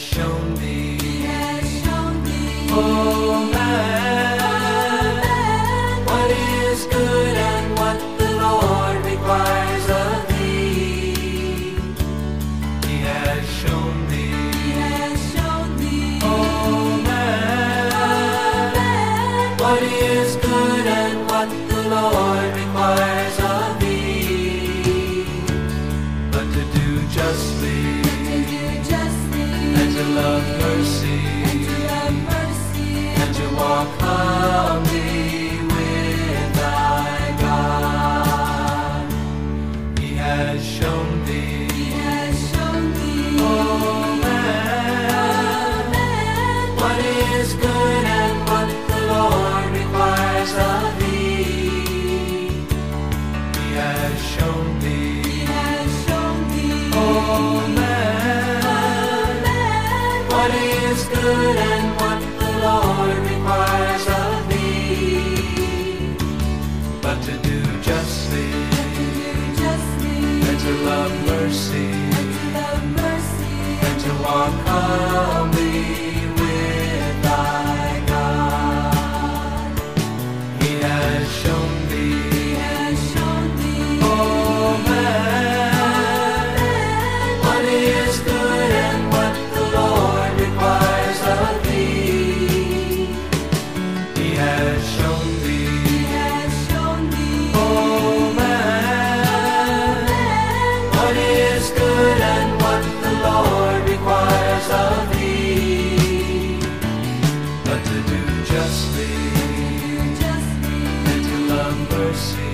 shown thee, He has shown thee, oh man, what is good and what the Lord requires of thee. He has shown thee, He has shown thee, oh man, what is good and what the Lord requires of thee, but to do justly, to do justly, and to love mercy, and to love mercy, and to walk humbly with thy God. He has shown thee, He has shown thee, oh man, what is good and what the Lord requires of thee. He has shown thee, He has shown thee, oh man, what is good and what the Lord requires of thee, but to do justly, to do justly, and to love mercy, and to love mercy, and to walk humbly with thy God. He has shown He thee, has shown thee, oh man, what is good and what the Lord requires of thee. He has shown He thee, has shown thee, oh man, what is good and what the Lord requires of thee, but to do justly, justly, and to love mercy,